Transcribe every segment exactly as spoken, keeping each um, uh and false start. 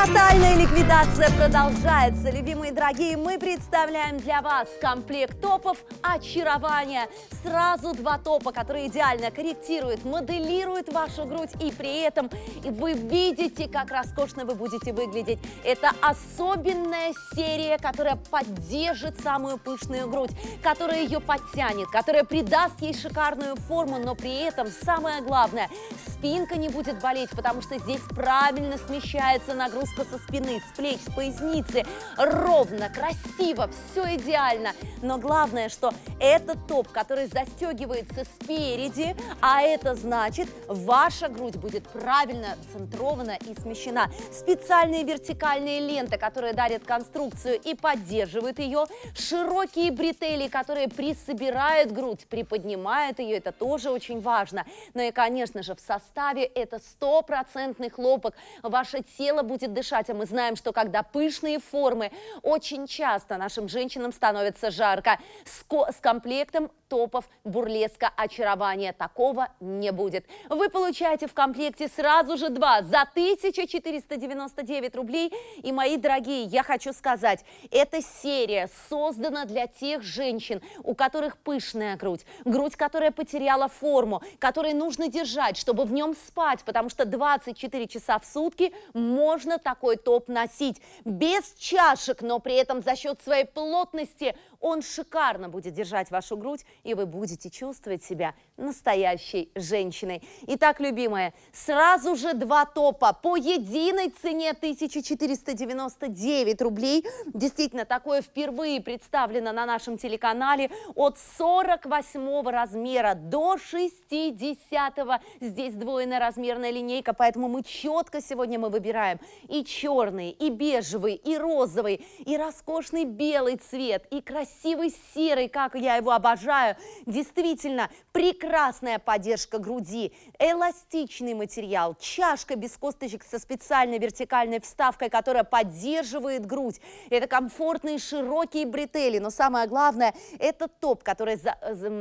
Тотальная ликвидация продолжается. Любимые дорогие, мы представляем для вас комплект топов «Очарование». Сразу два топа, которые идеально корректируют, моделируют вашу грудь, и при этом вы видите, как роскошно вы будете выглядеть. Это особенная серия, которая поддержит самую пышную грудь, которая ее подтянет, которая придаст ей шикарную форму, но при этом самое главное, спинка не будет болеть, потому что здесь правильно смещается нагрузка со спины, с плеч, с поясницы, ровно, красиво, все идеально. Но главное, что этот топ, который застегивается спереди, а это значит, ваша грудь будет правильно центрована и смещена. Специальные вертикальные ленты, которые дарят конструкцию и поддерживают ее, широкие бретели, которые присобирают грудь, приподнимают ее, это тоже очень важно. Ну и, конечно же, в составе это стопроцентный хлопок. Ваше тело будет дышать, а мы знаем, что когда пышные формы, очень часто нашим женщинам становится жарко. С, с комплектом топов «Бурлеска Очарование» такого не будет. Вы получаете в комплекте сразу же два за тысячу четыреста девяносто девять рублей. И, мои дорогие, я хочу сказать, эта серия создана для тех женщин, у которых пышная грудь, грудь, которая потеряла форму, которой нужно держать, чтобы в нем спать, потому что двадцать четыре часа в сутки можно такой топ носить без чашек, но при этом за счет своей плотности он шикарно будет держать вашу грудь, и вы будете чувствовать себя настоящей женщиной. Итак, любимые, сразу же два топа по единой цене тысяча четыреста девяносто девять рублей. Действительно, такое впервые представлено на нашем телеканале. От сорок восьмого размера до шестидесятого. Здесь двойная размерная линейка, поэтому мы четко сегодня мы выбираем и черный, и бежевый, и розовый, и роскошный белый цвет, и красивый серый, как я его обожаю. Действительно, прекрасная поддержка груди, эластичный материал, чашка без косточек со специальной вертикальной вставкой, которая поддерживает грудь. Это комфортные широкие бретели, но самое главное, это топ, который за...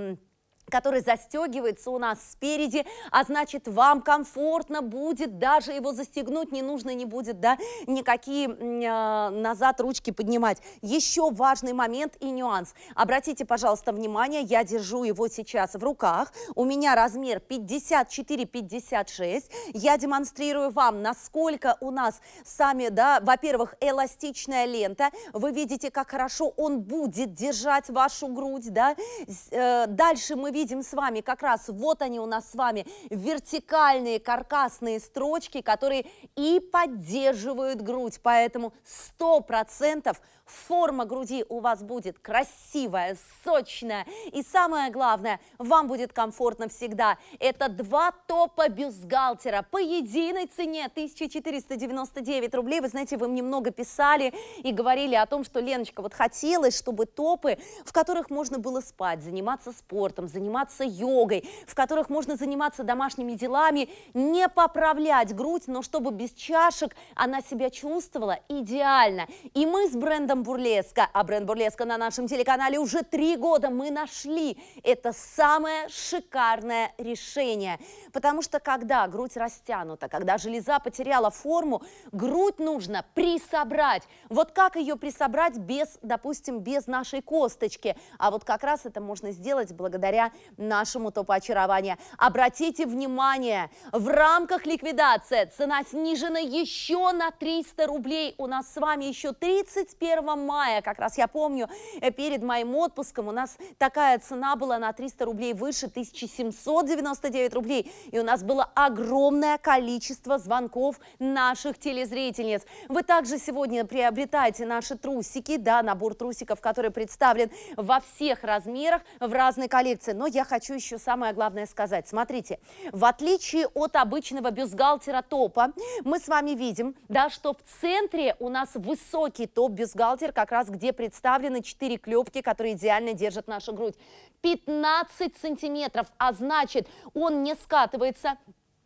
который застегивается у нас спереди, а значит, вам комфортно будет даже его застегнуть, не нужно не будет, да, никакие э, назад ручки поднимать. Еще важный момент и нюанс. Обратите, пожалуйста, внимание, я держу его сейчас в руках, у меня размер пятьдесят четыре пятьдесят шесть, я демонстрирую вам, насколько у нас сами, да, во-первых, эластичная лента, вы видите, как хорошо он будет держать вашу грудь, да, э, дальше мы видим с вами как раз, вот они у нас с вами, вертикальные каркасные строчки, которые и поддерживают грудь, поэтому сто процентов форма груди у вас будет красивая, сочная, и самое главное, вам будет комфортно всегда. Это два топа бюстгальтера по единой цене тысяча четыреста девяносто девять рублей. Вы знаете, вы мне много писали и говорили о том, что, Леночка, вот хотелось, чтобы топы, в которых можно было спать, заниматься спортом, заниматься йогой, в которых можно заниматься домашними делами, не поправлять грудь, но чтобы без чашек она себя чувствовала идеально. И мы с брендом Бурлеска, а бренд Бурлеска на нашем телеканале уже три года, мы нашли это самое шикарное решение. Потому что когда грудь растянута, когда железа потеряла форму, грудь нужно присобрать. Вот как ее присобрать без, допустим, без нашей косточки? А вот как раз это можно сделать благодаря нашему топу очарования. Обратите внимание, в рамках ликвидации цена снижена еще на триста рублей. У нас с вами еще тридцать первого мая, как раз я помню, перед моим отпуском у нас такая цена была на триста рублей выше, тысяча семьсот девяносто девять рублей. И у нас было огромное количество звонков наших телезрительниц. Вы также сегодня приобретаете наши трусики, да, набор трусиков, который представлен во всех размерах, в разной коллекции. Но я хочу еще самое главное сказать. Смотрите, в отличие от обычного бюстгальтера топа, мы с вами видим, да, что в центре у нас высокий топ-бюстгальтер, как раз где представлены четыре клепки, которые идеально держат нашу грудь. пятнадцать сантиметров, а значит, он не скатывается,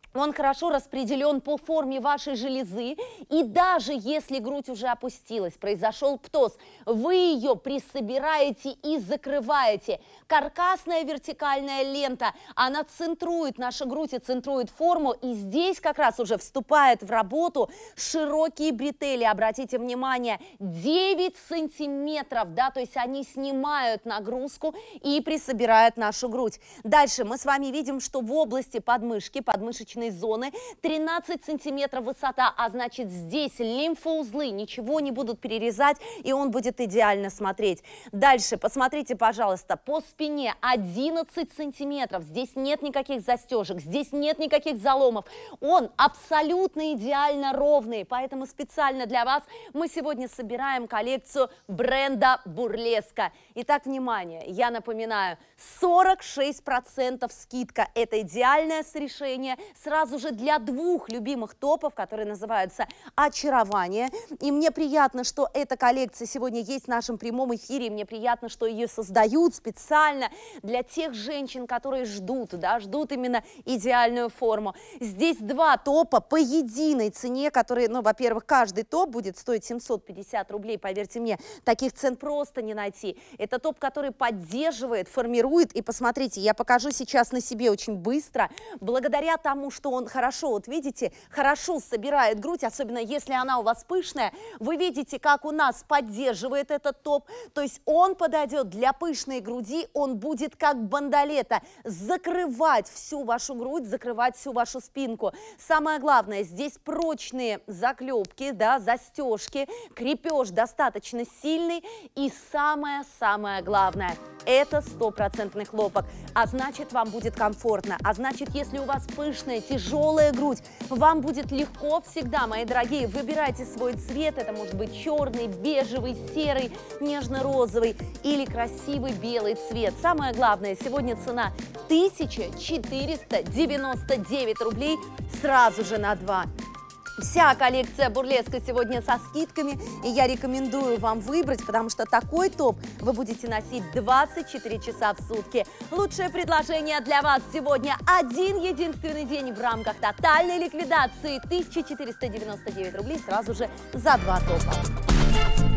Он хорошо распределен по форме вашей железы, и даже если грудь уже опустилась, произошел птоз, вы ее присобираете и закрываете. Каркасная вертикальная лента, она центрует нашу грудь и центрует форму, и здесь как раз уже вступает в работу широкие бретели. Обратите внимание, девять сантиметров, да, то есть они снимают нагрузку и присобирают нашу грудь. Дальше мы с вами видим, что в области подмышки, подмышечной зоны тринадцать сантиметров высота, а значит здесь лимфоузлы ничего не будут перерезать, и он будет идеально смотреть. Дальше посмотрите, пожалуйста, по спине одиннадцать сантиметров, здесь нет никаких застежек, здесь нет никаких заломов, он абсолютно идеально ровный, поэтому специально для вас мы сегодня собираем коллекцию бренда Бурлеска. Итак, внимание, я напоминаю, сорок шесть процентов скидка, это идеальное решение сразу же для двух любимых топов, которые называются «Очарование». И мне приятно, что эта коллекция сегодня есть в нашем прямом эфире, и мне приятно, что ее создают специально для тех женщин, которые ждут, да, ждут именно идеальную форму. Здесь два топа по единой цене, которые, ну, во-первых, каждый топ будет стоить семьсот пятьдесят рублей, поверьте мне, таких цен просто не найти. Это топ, который поддерживает, формирует, и посмотрите, я покажу сейчас на себе очень быстро, благодаря тому, что он хорошо, вот видите, хорошо собирает грудь, особенно если она у вас пышная, вы видите, как у нас поддерживает этот топ, то есть он подойдет для пышной груди, он будет как бандолета закрывать всю вашу грудь, закрывать всю вашу спинку. Самое главное, здесь прочные заклепки, да, застежки, крепеж достаточно сильный, и самое-самое главное, это стопроцентный хлопок, а значит, вам будет комфортно, а значит, если у вас пышная, тяжелая грудь, вам будет легко всегда, мои дорогие, выбирайте свой цвет, это может быть черный, бежевый, серый, нежно-розовый или красивый белый цвет. Самое главное, сегодня цена тысяча четыреста девяносто девять рублей сразу же на два. Вся коллекция Бурлеска сегодня со скидками, и я рекомендую вам выбрать, потому что такой топ вы будете носить двадцать четыре часа в сутки. Лучшее предложение для вас сегодня один единственный день в рамках тотальной ликвидации. тысяча четыреста девяносто девять рублей сразу же за два топа.